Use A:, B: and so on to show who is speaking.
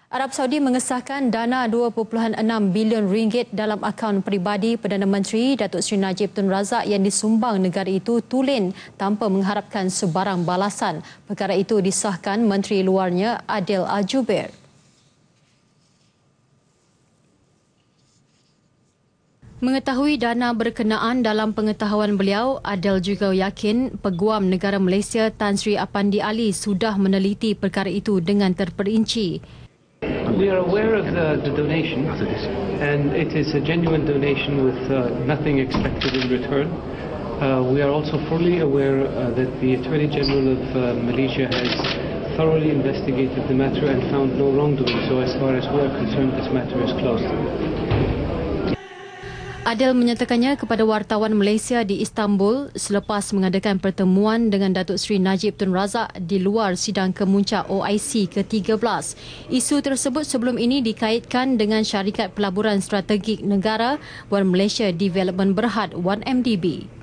A: Arab Saudi mengesahkan dana 2.6 bilion ringgit dalam akaun peribadi Perdana Menteri Datuk Seri Najib Tun Razak yang disumbang negara itu tulen tanpa mengharapkan sebarang balasan. Perkara itu disahkan Menteri Luarnya Adil Al-Jubeir. Mengetahui dana berkenaan dalam pengetahuan beliau, Adil juga yakin Peguam Negara Malaysia Tan Sri Apandi Ali sudah meneliti perkara itu dengan terperinci.
B: We are aware of the donation, and it is a genuine donation with nothing expected in return. We are also fully aware that the Attorney General of Malaysia has thoroughly investigated the matter and found no wrongdoing. So as far as we are concerned, this matter is closed.
A: Adil menyatakannya kepada wartawan Malaysia di Istanbul selepas mengadakan pertemuan dengan Datuk Seri Najib Tun Razak di luar sidang kemuncak OIC ke-13. Isu tersebut sebelum ini dikaitkan dengan syarikat pelaburan strategik negara One Malaysia Development Berhad 1MDB.